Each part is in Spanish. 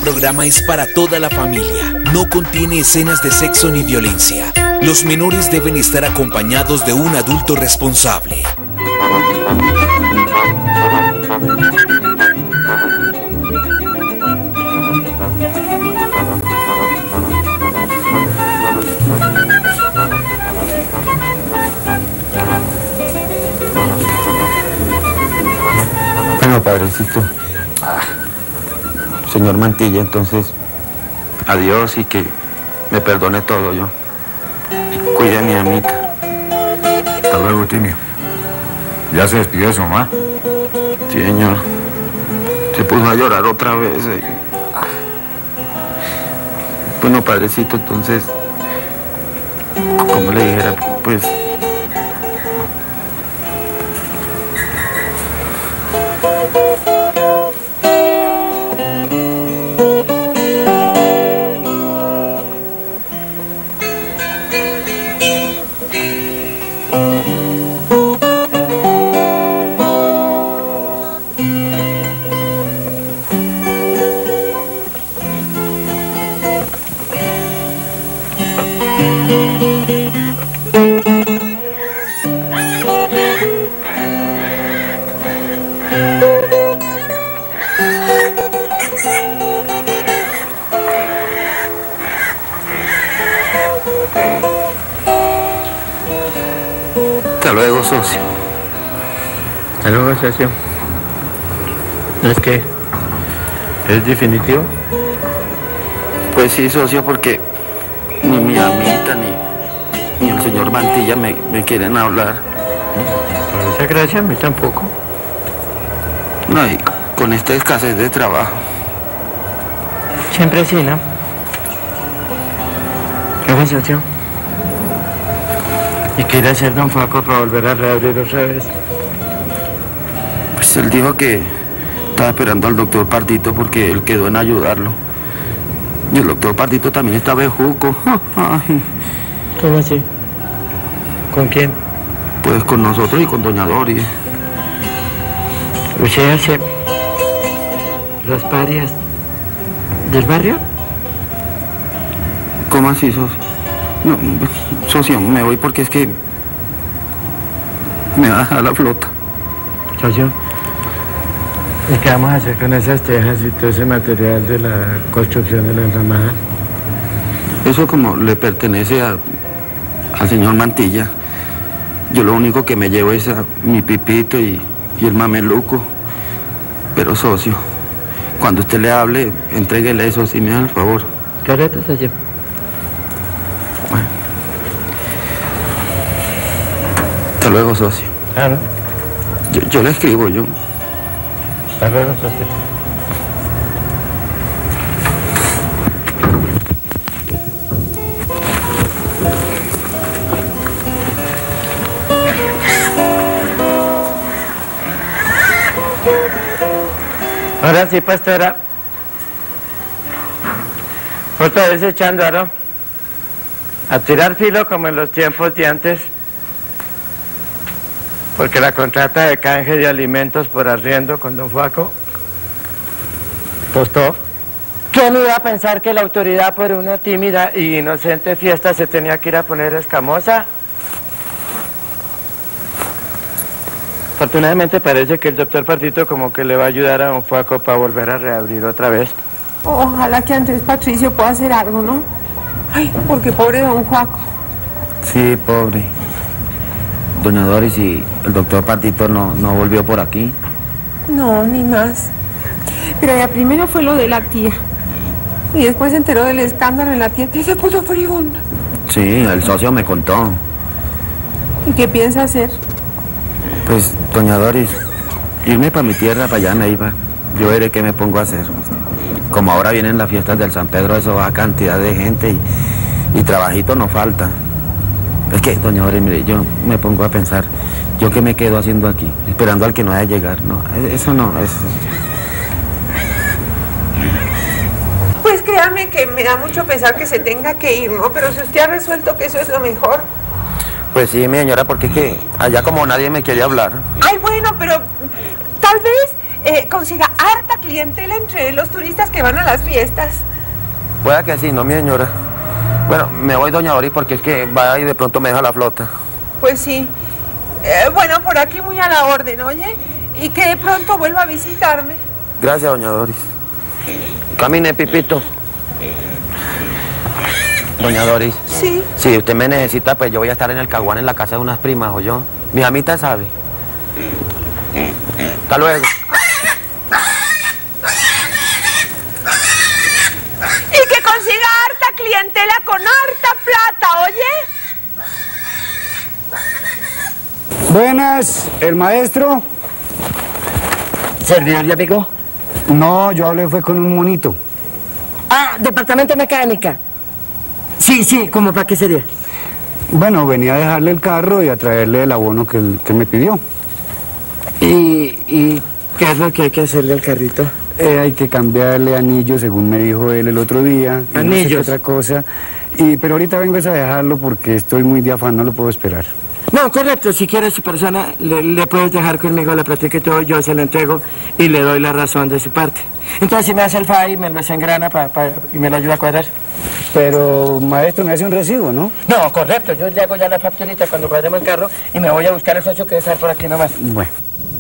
programa es para toda la familia. No contiene escenas de sexo ni violencia. Los menores deben estar acompañados de un adulto responsable. Bueno, padrecito. Señor Mantilla, entonces, adiós y que me perdone todo yo. Cuide a mi amita. Hasta luego, Timio. ¿Ya se despidió de su mamá? Sí, señor. Se puso a llorar otra vez. Bueno, padrecito, entonces, como le dijera, pues... Hasta luego, socio. Hasta luego, socio. ¿Es que es definitivo? Pues sí, socio, porque ni mi amita ni el señor Mantilla me quieren hablar. Por esa gracia, a mí tampoco. No, y con esta escasez de trabajo. Siempre así, ¿no? ¿Qué fue, socio? ¿Y qué irá a hacer don Faco para volver a reabrir otra vez? Pues él dijo que estaba esperando al doctor Pardito porque él quedó en ayudarlo. Y el doctor Pardito también está bejuco. Ay. ¿Cómo así? ¿Con quién? Pues con nosotros y con doña Doris. ¿Usted hace las parias del barrio? ¿Cómo así, socio? No, socio, me voy porque es que me va a dejar la flota. Socio, ¿y qué vamos a hacer con esas tejas y todo ese material de la construcción de la enramada? Eso como le pertenece al señor Mantilla. Yo lo único que me llevo es a mi Pipito y el mameluco. Pero, socio, cuando usted le hable, entréguele eso, si me da el favor. Correcto, socio. Bueno. Hasta luego, socio. Claro. Yo le escribo, yo. Hasta luego, socio. Ahora sí, pastora. Otra vez echando aro. A tirar filo como en los tiempos de antes. Porque la contrata de canje de alimentos por arriendo con don Faco costó. ¿Quién iba a pensar que la autoridad por una tímida y inocente fiesta se tenía que ir a poner escamosa? Afortunadamente parece que el doctor Pardito como que le va a ayudar a don Faco para volver a reabrir otra vez. Ojalá que Andrés Patricio pueda hacer algo, ¿no? Ay, porque pobre don Juaco. Sí, pobre. Doña Doris y el doctor Pardito no volvió por aquí. No, ni más. Pero ya primero fue lo de la tía. Y después se enteró del escándalo en la tienda y se puso furibunda. Sí, el socio me contó. ¿Y qué piensa hacer? Pues, doña Doris, irme para mi tierra, para allá, Neiva. Yo veré qué me pongo a hacer. Como ahora vienen las fiestas del San Pedro, eso va a cantidad de gente y trabajito no falta. Es que, doña Doris, mire, yo me pongo a pensar, ¿yo qué me quedo haciendo aquí? Esperando al que no haya llegar. No, eso no, es... Pues créame que me da mucho pesar que se tenga que ir, ¿no? Pero si usted ha resuelto que eso es lo mejor. Pues sí, mi señora, porque es que allá como nadie me quiere hablar. Ay, bueno, pero tal vez consiga harta clientela entre los turistas que van a las fiestas. Pueda que sí, no, mi señora. Bueno, me voy, doña Doris, porque es que va y de pronto me deja la flota. Pues sí. Bueno, por aquí muy a la orden, oye. Y que de pronto vuelva a visitarme. Gracias, doña Doris. Camine, Pipito. Doña Doris. Sí. Si usted me necesita, pues yo voy a estar en el Caguán en la casa de unas primas, ¿o yo? Mi amita sabe. Hasta luego. Y que consiga harta clientela con harta plata, oye. Buenas, ¿el maestro? ¿Servidor ya picó? No, yo hablé fue con un monito. Ah, departamento de mecánica. Sí, ¿cómo para qué sería? Bueno, venía a dejarle el carro y a traerle el abono que me pidió. ¿Y qué es lo que hay que hacerle al carrito? Hay que cambiarle anillos, según me dijo él el otro día. ¿Anillos? No sé qué otra cosa. Pero ahorita vengo a dejarlo porque estoy muy de afán, no lo puedo esperar. No, correcto, si quiere su persona, le puedes dejar conmigo la plática y todo, yo se lo entrego y le doy la razón de su parte. Entonces, si me hace el favor y me lo desengrana y me lo ayuda a cuadrar. Pero, maestro, me hace un recibo, ¿no? No, correcto, yo le hago ya la facturita cuando cuadremos el carro y me voy a buscar el socio que debe estar por aquí nomás. Bueno.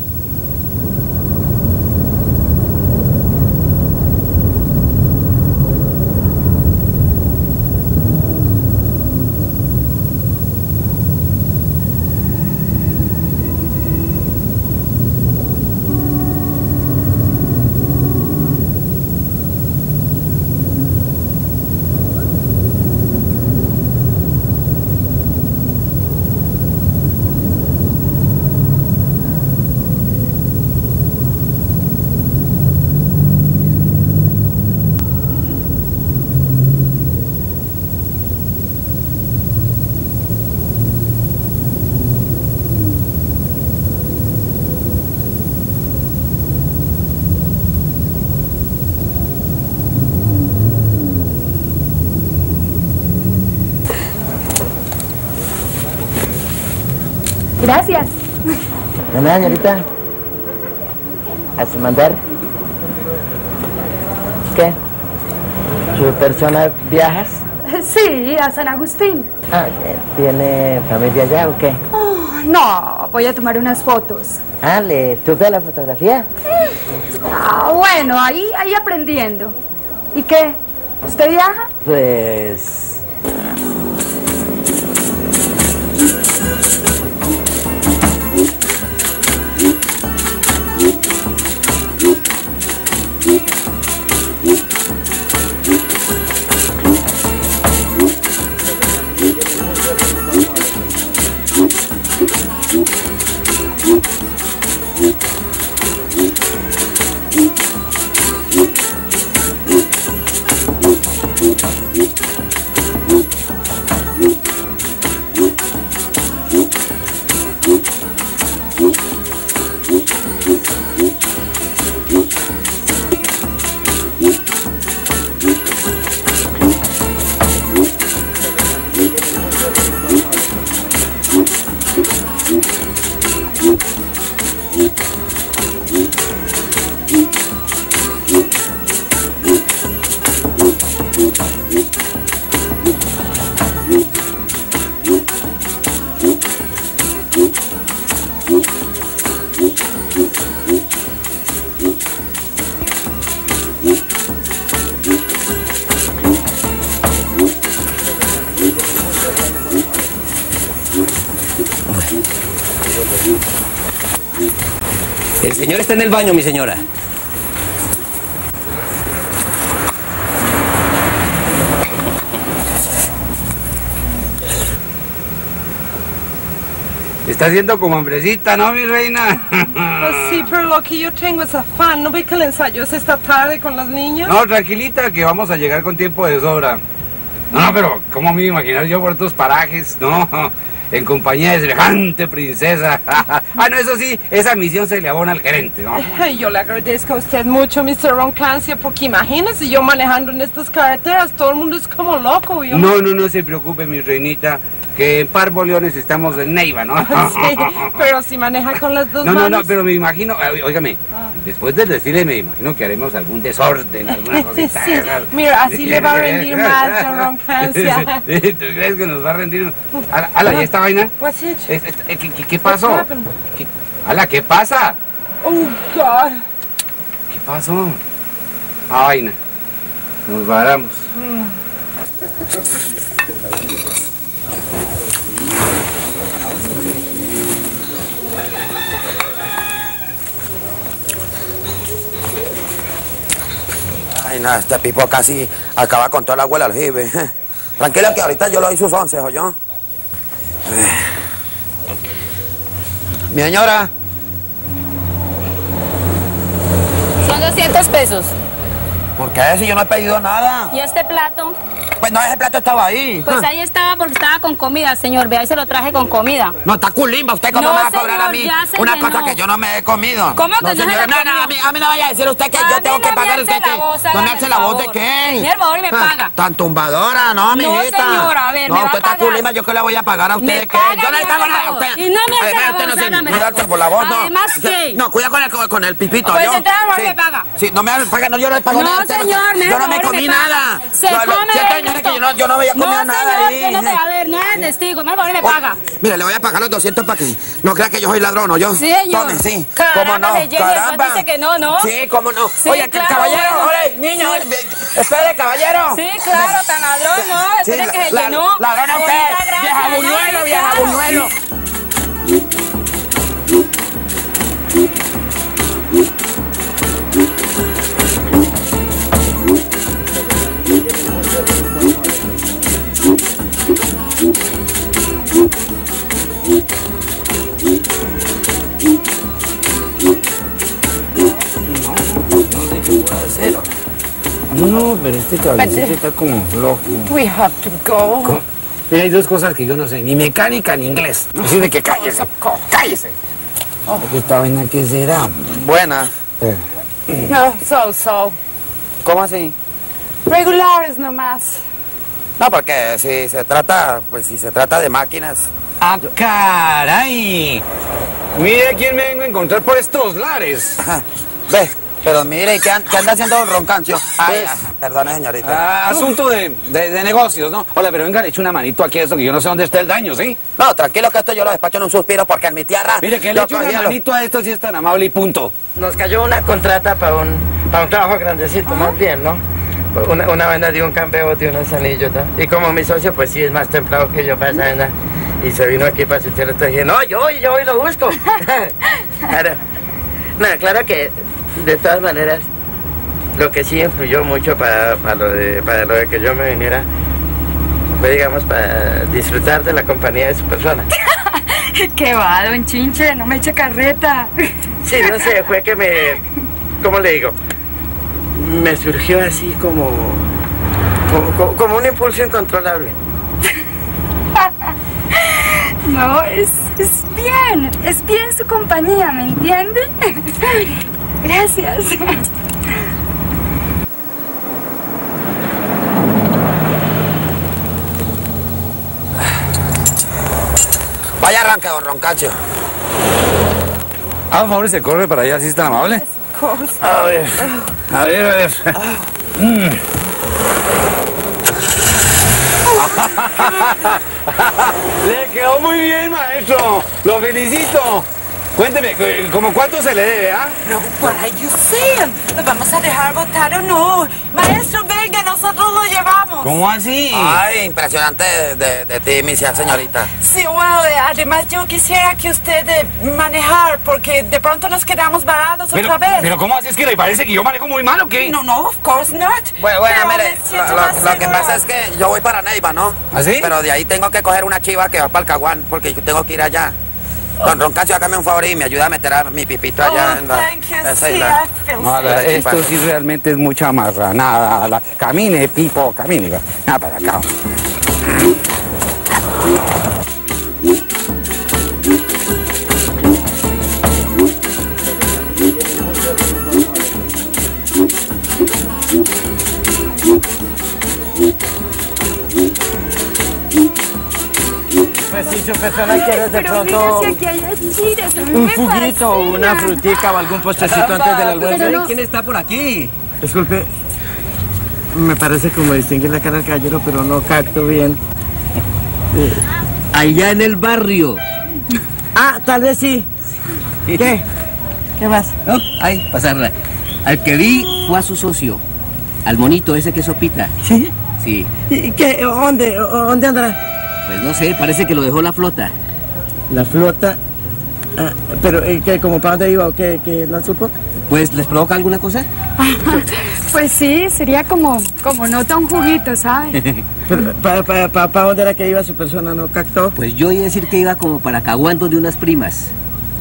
Gracias. De nada, señorita. ¿A su mandar? ¿Qué? ¿Su persona viajas? Sí, a San Agustín. Ah, ¿tiene familia allá o qué? Oh, no, voy a tomar unas fotos. Ah, ¿le tuve la fotografía? Ah, bueno, ahí aprendiendo. ¿Y qué? ¿Usted viaja? Pues... El señor está en el baño, mi señora. Está haciendo como hambrecita, ¿no, mi reina? Pues sí, pero lo que yo tengo es afán. ¿No ve que el ensayo es esta tarde con los niños? No, tranquilita, que vamos a llegar con tiempo de sobra. No, pero ¿cómo me iba a imaginar yo por estos parajes? No, en compañía de semejante princesa. Ah, no, eso sí, esa misión se le abona al gerente, ¿no? Ay, yo le agradezco a usted mucho, Mr. Roncancia, porque imagínese yo manejando en estas carreteras, todo el mundo es como loco. No se preocupe, mi reinita, que en Parboleones estamos en Neiva, ¿no? Sí, pero si maneja con las dos No, manos. no, pero me imagino, óigame, después del desfile me imagino que haremos algún desorden, alguna cosita. Sí, mira, así le va a rendir más, don Roncancia. ¿Tú crees que nos va a rendir? Ala, ¿y esta vaina? What's it? ¿Qué pasó? Ala, ¿qué pasa? Oh, God. ¿Qué pasó? Ah, vaina. Nos varamos. Ay, nada, este Pipo casi acaba con toda la abuela aljibe. Tranquila que ahorita yo le doy sus 11, ¿oyó? Mi señora. Son 200 pesos. ¿Por qué? Si yo no he pedido nada. ¿Y este plato? Pues no, ese plato estaba ahí. Pues ahí estaba porque estaba con comida, señor. Vea, ahí se lo traje con comida. No, está culimba. ¿Usted cómo No, me va a cobrar a señor, mí ya sé una que cosa no. que yo no me he comido? ¿Cómo que no se señora, la no, comió? a mí no vaya a decir usted que A yo mí tengo que no me pagar. alce la voz, ¿No me hágame hace el la voz de favor. qué? Mira, por favor, y me paga. Tan tumbadora, no, mijita. señora, a ver, no, me va usted a está pagar. culimba, ¿yo qué le voy a pagar a usted? Me ¿De qué? paga, Yo no le me pago haga nada a la usted. voz. Y no me hace la usted voz, no se hágame mira la alza por la voz, no. Además, ¿qué? No, cuida con el pipito, Pues ¿yo? entonces, Sí. me paga. Sí, no me paga, no, yo no le pago No, nada a usted. señor, me yo no me favor y comí me paga. nada. Se No, come siete esto. años que yo no había comido nada señor, ahí. que no te, a ver, no es testigo, no, por favor, me paga. Mire, le voy a pagar los 200 para que no crea que yo soy ladrón, ¿o yo? Sí, señor. Tome, sí. Caramba, ¿Cómo no? de Jenny, Caramba. dice que no, ¿no? Sí, ¿cómo no? Sí, Oye, claro, caballero, bueno. oye, niño, espere, caballero. Sí, claro, tan ladrón, ¿no? Sí, Espere que se llenó. ladrón a usted, Bonita, gracias, vieja ¿no? buñuelo, Sí, vieja claro. buñuelo. No, pero este cabecito está como flojo. We have to go. Mira, hay dos cosas que yo no sé, ni mecánica ni inglés. Así de que cállese, cállese. ¿Esta vaina qué será? Buena. No, so. ¿Cómo así? Regulares nomás. No, porque si se trata de máquinas. ¡Ah, caray! Mire quién me vengo a encontrar por estos lares. Ve, pero mire, ¿qué anda haciendo Roncancio? Ay, perdone, señorita. Asunto de negocios, ¿no? Hola, pero venga, le echo una manito aquí a esto que yo no sé dónde está el daño, ¿sí? No, tranquilo que esto yo lo despacho en un suspiro porque en mi tierra... Mire, que le echo una manito a esto si es tan amable y punto. Nos cayó una contrata para un trabajo grandecito, más bien, ¿no? Una vaina de un cambio de unos anillos, ¿no? Y como mi socio, pues sí, es más templado que yo para esa vaina. Y se vino aquí para su tierra, entonces dije, no, yo hoy lo busco. Claro que, de todas maneras, lo que sí influyó mucho para lo de que yo me viniera, fue, digamos, para disfrutar de la compañía de su persona. ¿Qué va, don Chinche? No me eche carreta. Sí, no sé, fue que ¿cómo le digo? Me surgió así como un impulso incontrolable. No, es bien su compañía, ¿me entiende? Gracias. Vaya arranque, don Roncancio. Por favor, se corre para allá, si es tan amable. A ver. Le quedó muy bien, maestro. Lo felicito. Cuénteme, ¿cómo cuánto se le debe, ah? No, what are you saying? ¿Nos vamos a dejar votar o no? Maestro, venga, nosotros lo llevamos. ¿Cómo así? Ay, impresionante de ti, mi señorita. Sí, bueno, además yo quisiera que usted manejar, porque de pronto nos quedamos varados otra vez. Pero ¿cómo así? ¿Es que le parece que yo manejo muy mal o qué? No, of course not. Bueno, Pero mire, me siento más lo que segura. pasa es que yo voy para Neiva, ¿no? ¿Ah, sí? Pero de ahí tengo que coger una chiva que va para el Caguán, porque yo tengo que ir allá. Don Roncancio, hágame un favor y me ayuda a meter a mi pipito allá en la... Thank you, esa y sí, la- I feel No, so. esto sí realmente es mucha marranada. Camine, Pipo, camine. Nada para acá. su persona quiere de pronto Pero mira, si aquí hay achiras, a mí un me juguito o una fascina. frutica o algún postrecito antes del almuerzo. Pero no. ¿Quién está por aquí? Disculpe, me parece como distinguir la cara del caballero, pero no capto bien. Allá en el barrio. Ah, tal vez sí. ¿Qué? ¿Qué más? No, ahí, pasarla. Al que vi fue a su socio, al monito ese que sopita. ¿Sí? Sí. ¿Y qué? ¿Dónde andará? Pues no sé, parece que lo dejó la flota. La flota. Ah, pero, ¿qué? ¿Como para dónde iba o qué? ¿No supo? Pues, ¿les provoca alguna cosa? Pues sí, sería como nota un juguito, ¿sabes? ¿Para dónde era que iba su persona? ¿No captó? Pues yo iba a decir que iba como para Caguán de unas primas.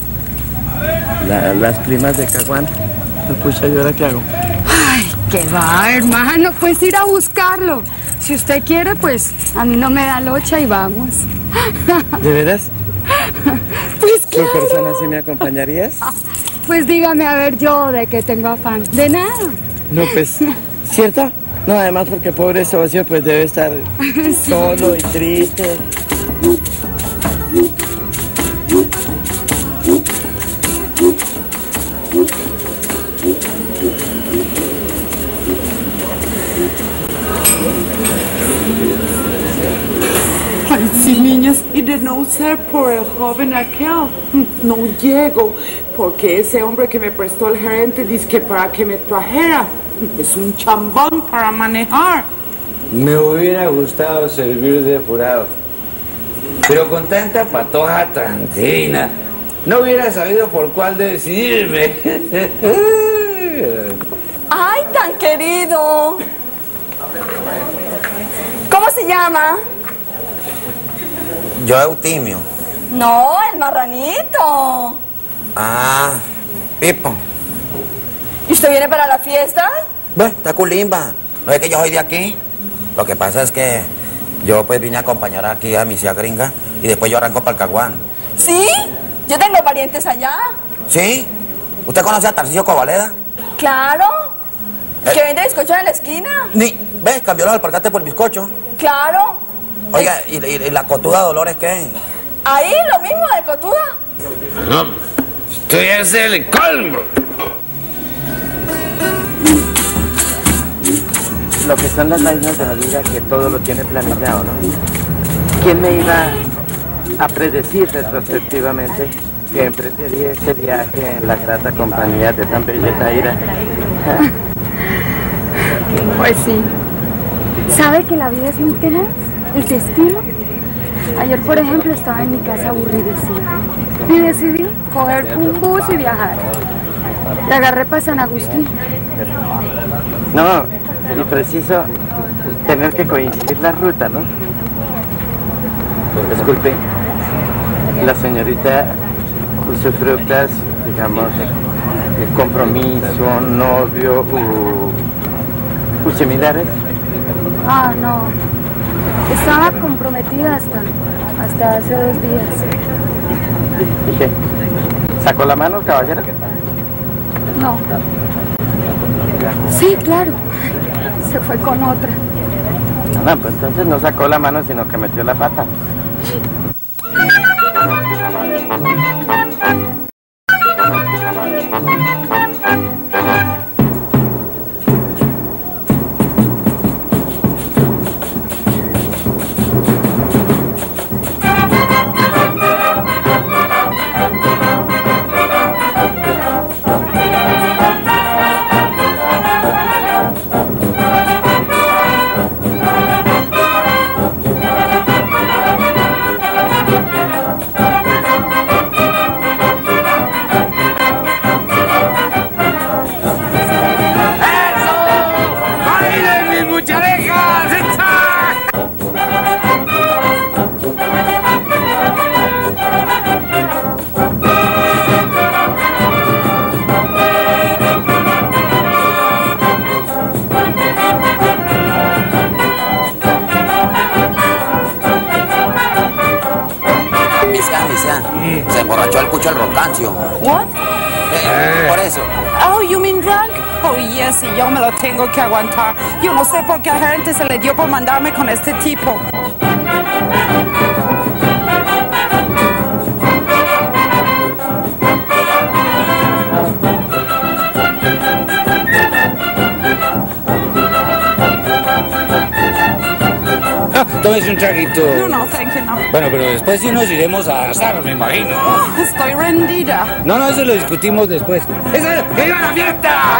Las primas de Caguán. Pucha, ¿yo ahora qué hago? Ay, qué va, hermano, pues ir a buscarlo. Si usted quiere, pues a mí no me da locha y vamos. ¿De veras? Pues claro. ¿Qué persona sí me acompañarías? Pues dígame a ver yo de qué tengo afán. De nada. No, pues, ¿cierto? No, además porque pobre socio pues debe estar solo y triste. Ay, sí, niñas, y de no ser por el joven aquel, no llego, porque ese hombre que me prestó el gerente dice que para que me trajera, es un chambón para manejar. Me hubiera gustado servir de jurado, pero con tanta patoja tan fina, no hubiera sabido por cuál decidirme. ¡Ay, tan querido! ¿Cómo se llama? Yo, Eutimio. No, el marranito. Ah, Pipo. ¿Y usted viene para la fiesta? Bueno, está culimba. No es que yo soy de aquí. Lo que pasa es que yo pues vine a acompañar aquí a mi tía gringa y después yo arranco para el Caguán. ¿Sí? Yo tengo parientes allá. ¿Sí? ¿Usted conoce a Tarcisio Covaleda? Claro. ¿Que vende bizcocho en la esquina? ¿Ves? Cambió los alpargates por bizcocho. Claro. Oiga, ¿y la cotuda Dolores qué? Ahí, lo mismo de cotuda. No, esto ya es el colmo. Lo que son las vainas de la vida, que todo lo tiene planeado, ¿no? ¿Quién me iba a predecir retrospectivamente que emprendería este viaje en la grata compañía de tan bella Taira? Pues sí. ¿Sabe que la vida es muy tenaz? El destino. Ayer, por ejemplo, estaba en mi casa aburridísima y decidí coger un bus y viajar. Le agarré para San Agustín. No, y preciso tener que coincidir la ruta, ¿no? Disculpe, la señorita usufructas, digamos, compromiso, novio u similares. Ah, no. Estaba comprometida hasta hace 2 días. ¿Y qué? ¿Sacó la mano, caballero? No. Sí, claro. Se fue con otra. No, pues entonces no sacó la mano, sino que metió la pata. Se emborrachó el cucho el roncancio. What? Por eso. Oh, you mean drunk? Oh, yes, y yo me lo tengo que aguantar. Yo no sé por qué a la gente se le dio por mandarme con este tipo. Tómese un traguito. No, thank you, no. Bueno, pero después sí nos iremos a asar, me imagino. Estoy rendida. No, eso lo discutimos después. ¡Eso es! ¡Que viva la fiesta!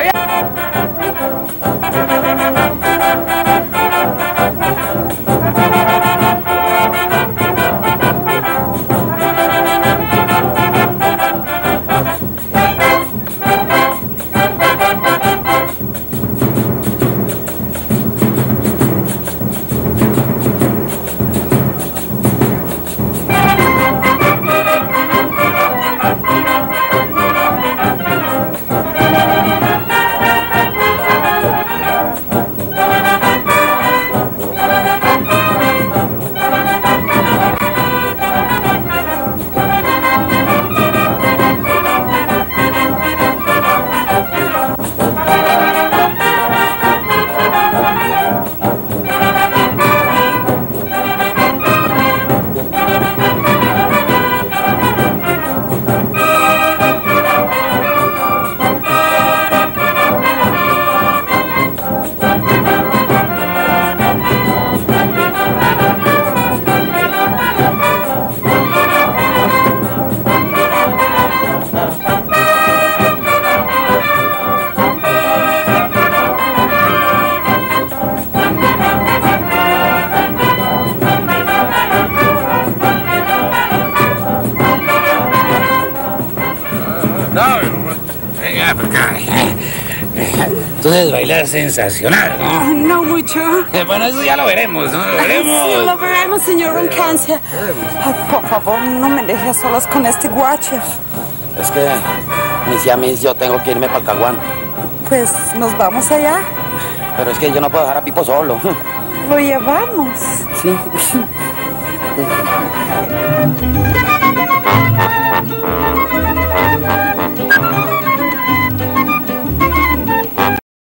Entonces bailar sensacional, ¿no? No mucho. Bueno, eso ya lo veremos, ¿no? Lo veremos. Sí, lo veremos, señor Roncancia. Por favor, no me dejes solas con este guache. Es que, mis, yo tengo que irme para el Caguán. Pues, ¿nos vamos allá? Pero es que yo no puedo dejar a Pipo solo. Lo llevamos. Sí.